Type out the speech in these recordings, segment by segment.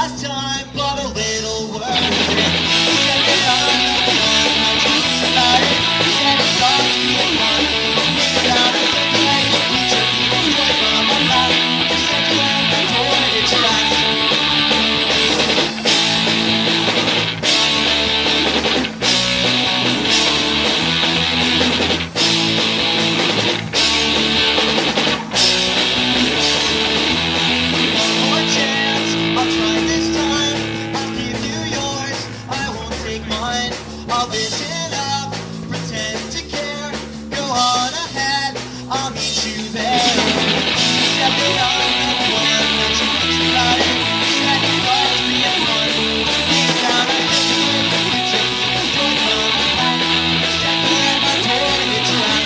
last time, but a little worse. He said that I'm the one that dreams about it. He said it's going to be fun. Think about it, looking like the future. People's joy from my life. He said to learn the door to its tracks. I'll listen up, pretend to care. Go on ahead, I'll meet you there. He said that I'm the one that dreams about it. He said it's going to be fun. Deep down I just feel the future. People's joy from the light. He said to let my door to its tracks.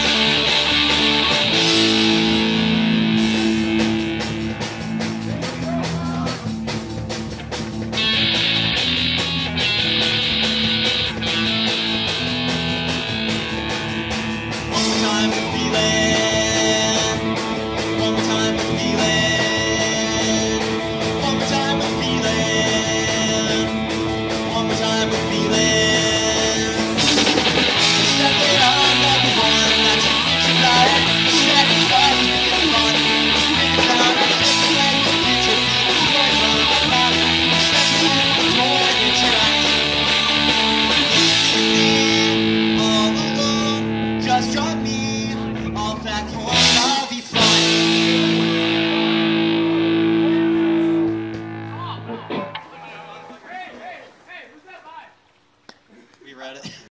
Time with feeling. One more time with feeling. One more time with feeling. One more time with feeling. He said that I'm not the one that you think about it. He said it's going to be fun. Think about it, just like the future. People's joy from my life. He said to let the door in its tracks. Leave me all alone. Just drop me off at home.